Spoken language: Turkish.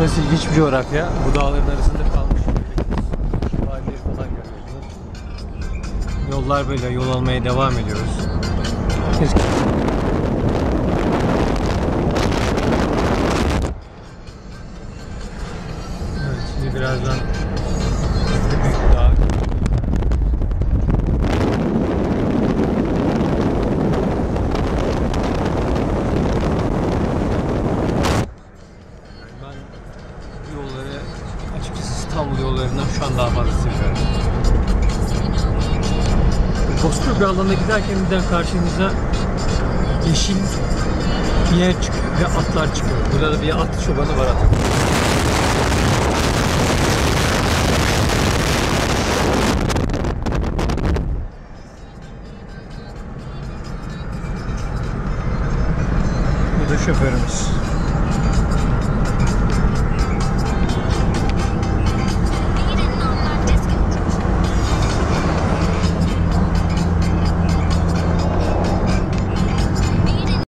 Burası ilginç bir coğrafya. Bu dağların arasında kalmış. Şövalyeleri falan görüyoruz. Yollar böyle, yol almaya devam ediyoruz. Evet, şimdi birazdan büyük bir dağ. Ben bu yolları açıkçası İstanbul yollarından şu an daha fazla seviyorum. Bozkır bir alana giderken birden karşımıza yeşil bir yer çıkıyor ve atlar çıkıyor. Burada da bir at çobanı var artık.